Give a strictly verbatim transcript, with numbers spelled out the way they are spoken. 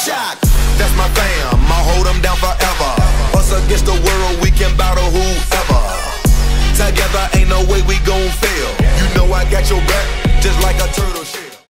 shock. That's my fam, I'll hold them down forever. Us against the world, we can battle whoever. Together ain't no way we gon' fail. You know I got your back, just like a turtle shell.